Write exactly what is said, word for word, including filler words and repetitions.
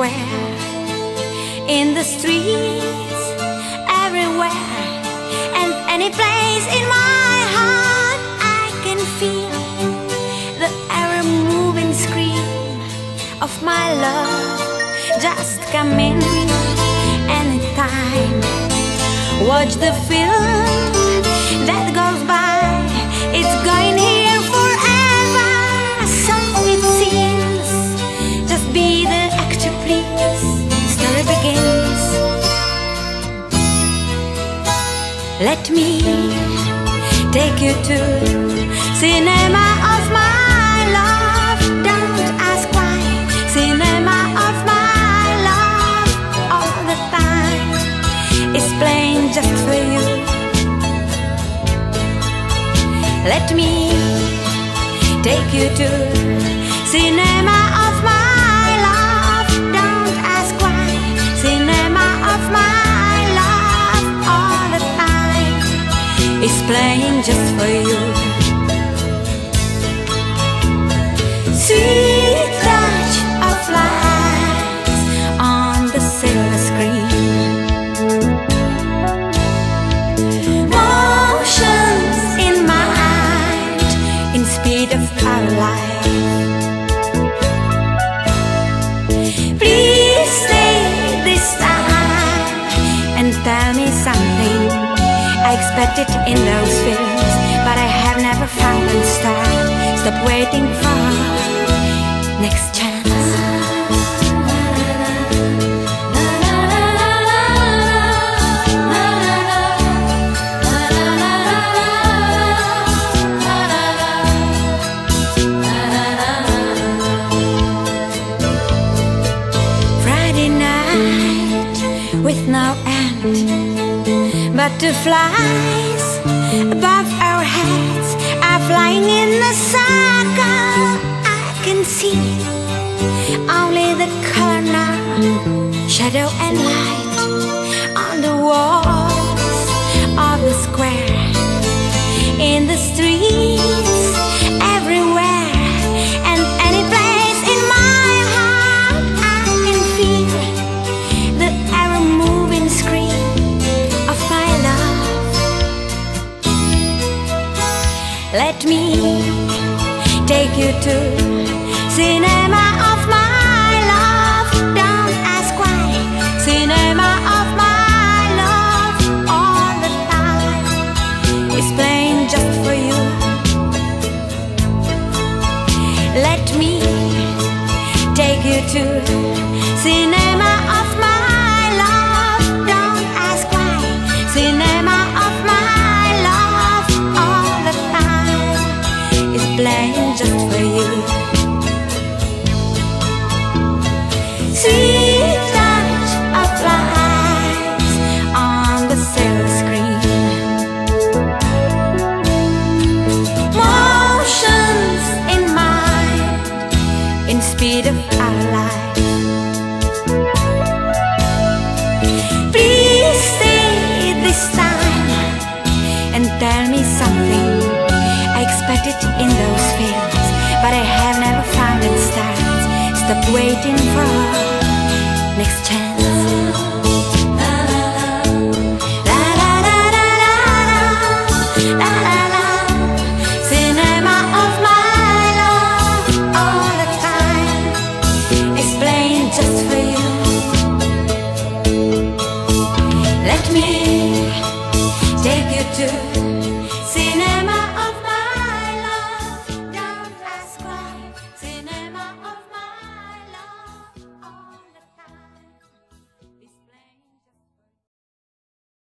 square, in the streets, everywhere, and any place in my heart. I can feel the ever moving scream of my love. Just come in anytime. Watch the film that goes by. It's going here forever, so it seems. Just be the actor, please. Story begins. Let me take you to cinema of my love. Don't ask why. Cinema of my love. All the time is playing just for you. Let me take you to cinema of my love. Don't ask why. Cinema of my love. All the time is playing just for you. Sweet touch of lights on the silver screen. Motions in mind, in speed of our life. Please stay this time and tell me something. I expected in those films, but I have never found and start. Stop waiting for next chance. Friday night with no end, butterflies above our heads are flying in the circle. I can see only the color now, shadow and light on the walls of the square, in the streets, everywhere, and any place in my heart. I can feel the ever-moving scream of my love. Let me take you to cinema of my love. Don't ask why. Cinema of my love. All the time is playing just for you. Let me take you to cinema of my love. Don't ask why. Cinema of my love. All the time is playing just for you. Sweet touch of lights on the silver screen. Motions in mind, in speed of our life. Please stay this time and tell me something. I expected in those fields, but I have never found and start. Stop waiting for next chance. La la la la la la la la. Cinema of my love. All the time is playing just for you. Let me take you to